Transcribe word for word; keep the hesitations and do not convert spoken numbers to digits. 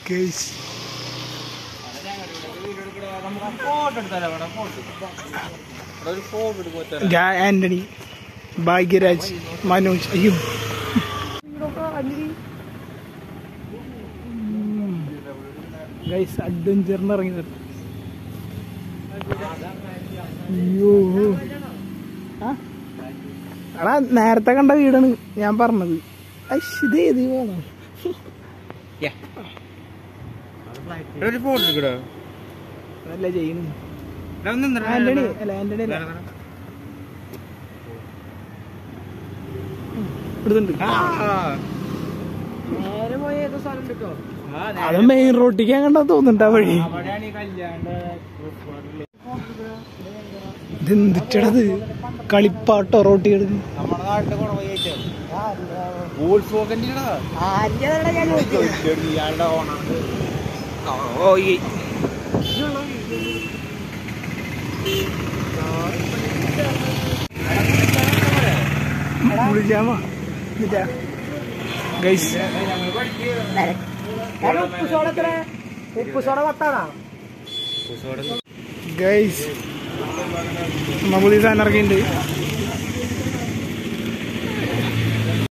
Guys Antony, Bhagyaraj, Manoj. അയ്യോ guys അഡ്വഞ്ചറിന് ഇറങ്ങിയത്. അയ്യോ എടാ നേരത്തെ കണ്ട വീടാണ് ഞാൻ പറഞ്ഞത്. ഇത് ഏത് വേണം അതല്ല ചെയ്യുന്നു ആന്റണി അല്ല ആന്റണി അല്ല ഇവിടുന്നുണ്ട്. അത് മെയിൻ റോട്ടിക്ക് കണ്ടാ തോന്നുന്നുണ്ടാ വഴി. ഇതെന്തിട്ടത് കളിപ്പാട്ടോ റോട്ടി എടുക്കും. ഗൈസ് നമ്മൾ പുതിയ സാധനം ഇറങ്ങിയിട്ടുണ്ട്.